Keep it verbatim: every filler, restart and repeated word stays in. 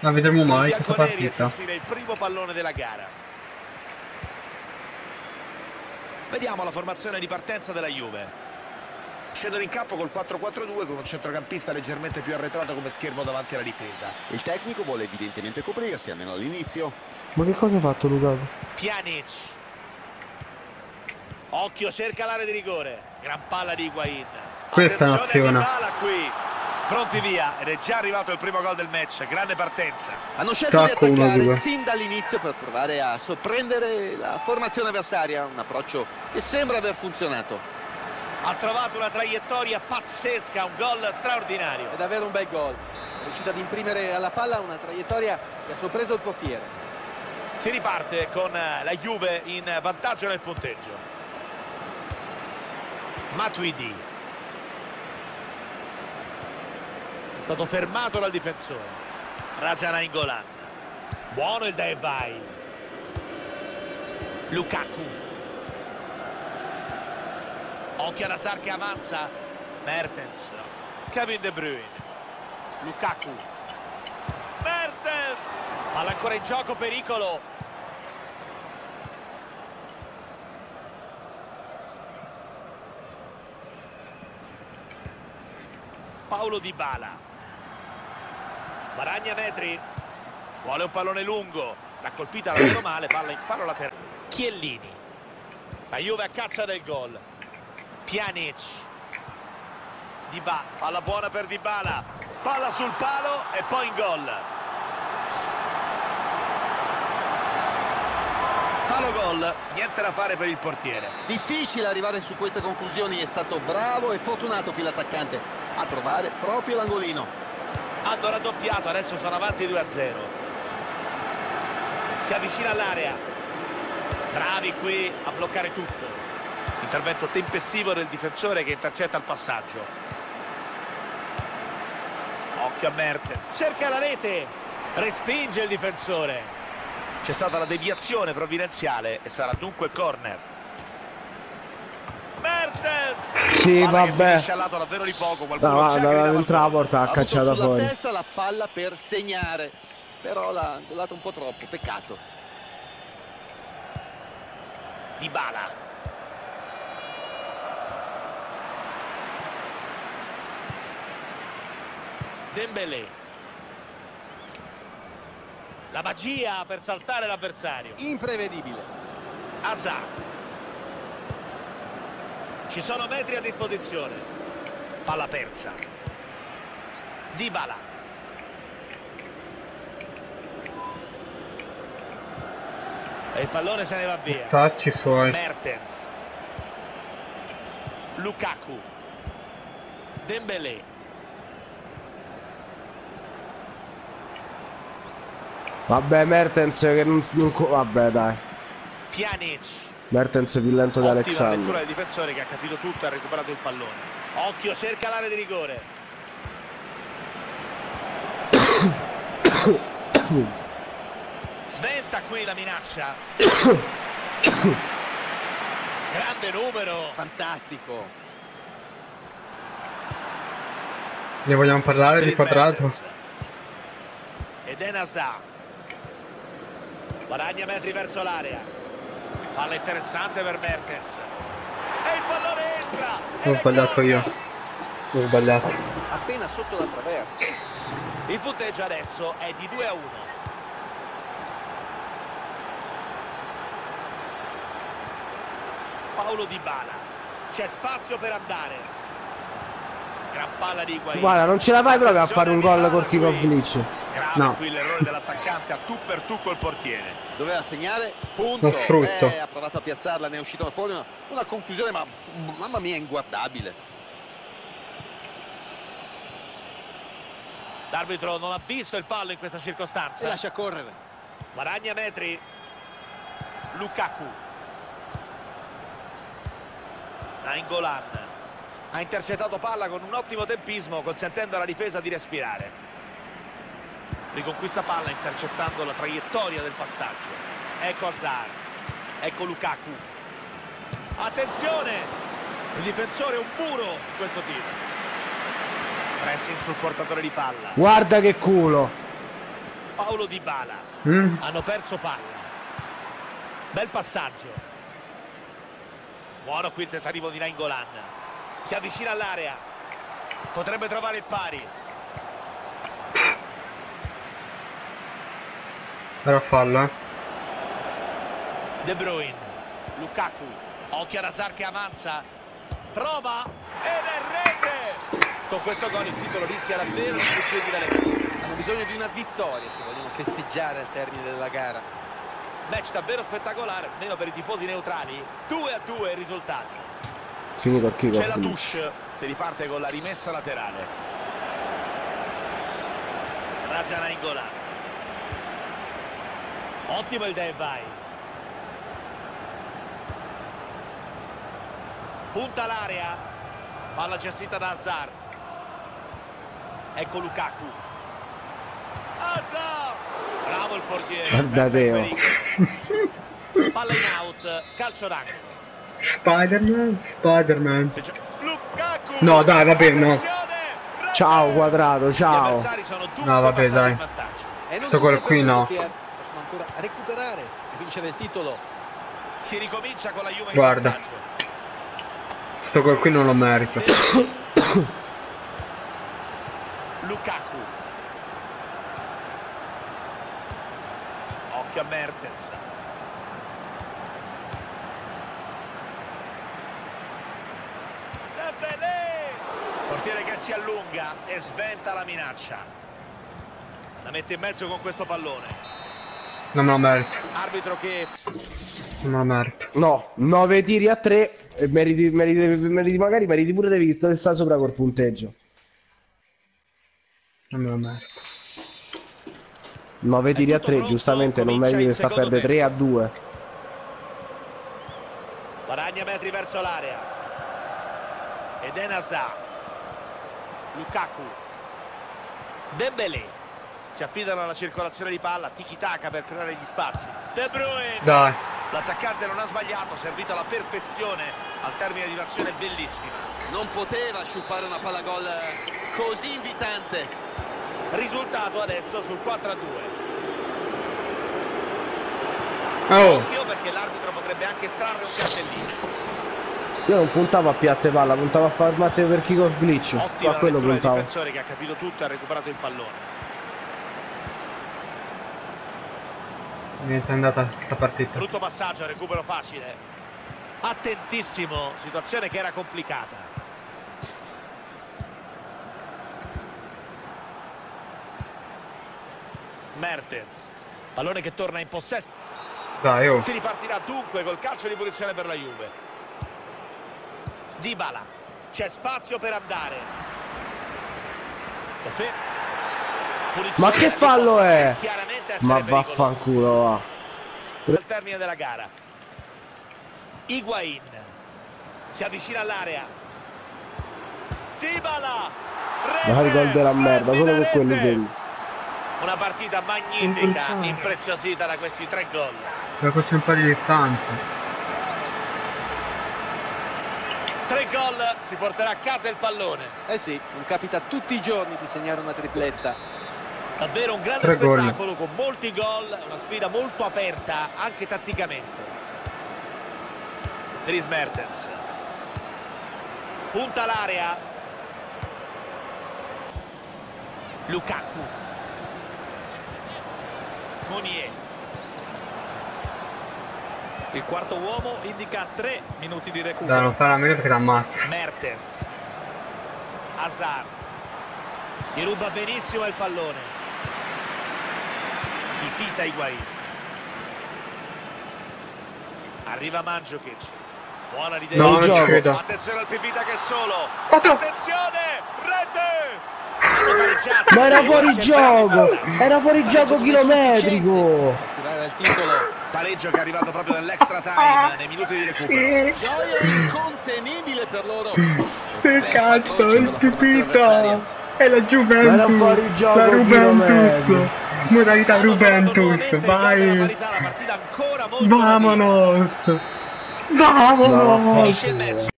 La vedremo mai questa partita. Il primo pallone della gara. Vediamo la formazione di partenza della Juve. Scendono in campo col quattro quattro due con un centrocampista leggermente più arretrato come schermo davanti alla difesa. Il tecnico vuole evidentemente coprirsi, almeno all'inizio. Ma che cosa ha fatto Lukaku? Pjanic. Occhio, cerca l'area di rigore. Gran palla di Higuain. Questa è un'azione. Qui. Pronti via, ed è già arrivato il primo gol del match. Grande partenza. Hanno scelto Tacco, di attaccare uno, sin dall'inizio per provare a sorprendere la formazione avversaria. Un approccio che sembra aver funzionato. Ha trovato una traiettoria pazzesca, un gol straordinario. È davvero un bel gol. È riuscito ad imprimere alla palla una traiettoria che ha sorpreso il portiere. Si riparte con la Juve in vantaggio nel punteggio. Matuidi. È stato fermato dal difensore. Raja Nainggolan. Buono il dai vai. Lukaku. Occhio ad Hazard che avanza. Mertens. Kevin De Bruyne. Lukaku. Mertens. Palla ancora in gioco, pericolo. Paulo Dybala. Baragna metri. Vuole un pallone lungo. L'ha colpita davvero male. Palla in fallo laterale. Chiellini. La Juve a caccia del gol. Pjanic. Dybala. Palla buona per Dybala. Palla sul palo e poi in gol. Palo gol. Niente da fare per il portiere. Difficile arrivare su queste conclusioni. È stato bravo e fortunato qui l'attaccante a trovare proprio l'angolino. Hanno raddoppiato, adesso sono avanti due a zero. Si avvicina all'area. Bravi qui a bloccare tutto. Intervento tempestivo del difensore che intercetta il passaggio. Occhio a Mertens. Cerca la rete. Respinge il difensore. C'è stata la deviazione provvidenziale e sarà dunque corner. Mertens. Sì, palla vabbè. Che al lato davvero di poco. Qualcuno No, c'è che no, dava dentro la il gol. porta ha cacciata sulla fuori. testa la palla per segnare, però l'ha angolato un po' troppo, peccato. Dybala. Dembélé. La magia per saltare l'avversario. Imprevedibile. Hazard. Ci sono metri a disposizione. Palla persa. Dybala. E il pallone se ne va via. Tacci suoi. Mertens. Lukaku. Dembélé. Vabbè, Mertens che non, non... Vabbè, dai. Pjanic. Mertens è più lento di Ottima Alexander. lettura del difensore che ha capito tutto e ha recuperato il pallone. Occhio, cerca l'area di rigore. Sventa qui la minaccia. Grande numero. Fantastico. Ne vogliamo parlare di quadrato? Eden Hazard. Guadagna metri verso l'area. Palla interessante per Mertens. E il pallone entra. Ho sbagliato io. Ho sbagliato. Appena sotto la traversa. Il punteggio adesso è di due a uno. Paulo Dybala. C'è spazio per andare. Gran palla di Higuain. Guarda, non ce la fai proprio a fare un gol col Kikovic. Grave No. qui l'errore dell'attaccante a tu per tu col portiere. Doveva segnare, punto. Lo sfrutto. Eh, ha provato a piazzarla, ne è uscita fuori una, una conclusione, ma mamma mia, inguardabile. L'arbitro non ha visto il fallo in questa circostanza. E lascia correre. Guadagna metri. Lukaku. Nainggolan. Ha intercettato palla con un ottimo tempismo, consentendo alla difesa di respirare. Riconquista palla intercettando la traiettoria del passaggio. Ecco Hazard. Ecco Lukaku. Attenzione! Il difensore è un muro su questo tiro. Pressing sul portatore di palla. Guarda che culo. Paulo Dybala. Mm. Hanno perso palla. Bel passaggio. Buono qui il tentativo di Nainggolan. Si avvicina all'area. Potrebbe trovare il pari. Era fallo, eh. De Bruyne. Lukaku. Occhio ad Hazard che avanza. Prova. Ed è rete. Con questo gol il titolo rischia davvero di sfuggirgli dalle mani. Hanno bisogno di una vittoria se vogliono festeggiare al termine della gara. Match davvero spettacolare, almeno per i tifosi neutrali. due a due il risultato. Finito il kick. C'è la touche, si riparte con la rimessa laterale. Raja Nainggolan. Ottimo il Dave vai. Punta l'area. Palla gestita da Hazard. Ecco Lukaku. Hazard! Bravo il portiere. Guarda Teo. Palla in out, calcio d'angolo. Spider-Man, Spider-Man. Lukaku! No, dai, va bene, no. Ciao Quadrato, Gli ciao. avversari sono dunque No, vabbè, passati dai. in vantaggio. E non Sto quello tutto qui, perduto, no. Pier. Possono ancora recuperare e vincere il titolo. Si ricomincia con la Juve in Guarda. vantaggio. Sto gol qui non lo merito. Lukaku. Occhio a Mertens. Dembélé. Portiere che si allunga e sventa la minaccia. La mette in mezzo con questo pallone. Non me lo merito. Arbitro che Non me lo merito. No, nove tiri a tre e meriti, meriti, meriti magari meriti pure di visto che sta sopra col punteggio. Non me lo merito. nove tiri a tutto tre, pronto, giustamente non comincia meriti il che sta a secondo perdere tre a due. guadagna metri verso l'area. Eden Hazard. Lukaku. Dembélé. Si affidano alla circolazione di palla, tiki-taka per creare gli spazi. De Bruyne. Dai. L'attaccante non ha sbagliato, servito alla perfezione al termine di un'azione bellissima. Non poteva sciupare una palla gol così invitante. Risultato adesso sul quattro a due. Oh. Occhio perché l'arbitro potrebbe anche estrarre un cartellino. Io non puntavo a piatte palla, puntavo a far battere per kick off glitch. Ottima A quello lettura del puntavo. difensore che ha capito tutto e ha recuperato il pallone. Niente, è andata questa partita. Brutto passaggio, recupero facile. Attentissimo, situazione che era complicata. Mertens. Pallone che torna in possesso. Dai, oh. Si ripartirà dunque col calcio di punizione per la Juve. Dybala. C'è spazio per andare. Ma che fallo è? Chiaramente Ma essere pericoloso. vaffanculo va. Al termine della gara. Higuain. Si avvicina all'area. Dybala. Dai, gol della merda, solo per quello segni. Una partita magnifica, impreziosita da questi tre gol. Da questo un po' di distanza. Tre gol, si porterà a casa il pallone. Eh sì, non capita tutti i giorni di segnare una tripletta. Davvero un grande Tre gol. spettacolo con molti gol, una sfida molto aperta anche tatticamente. Dries Mertens. Punta l'area. Lukaku. Monier. Il quarto uomo indica tre minuti di Dai, recupero. non fare a meno perché ti ammazza. Mertens. Hazard. Gli ruba benissimo il pallone. Nikita Higuain. Arriva Mandzukic. Buona l'idea. No, non di ci gioco. credo. Attenzione al Pipita che è solo. Quattro. Attenzione! Rete! Hanno pareggiato. Ma era fuori C'è gioco! Pipita. Era fuori gioco chilometrico! Aspirare al titolo. Pareggio che è arrivato proprio nell'extra time, nei minuti di recupero. Gioia incontenibile per loro. Che cazzo, il pipita! È la Ma era Juventus! fuori gioco La Juventus! chilometrico! Modalità Hanno trovato Juventus! nuovamente il gol della Vai! parità, la partita ancora molto da dire. Vamonos! No, Vamonos! Finisce il match.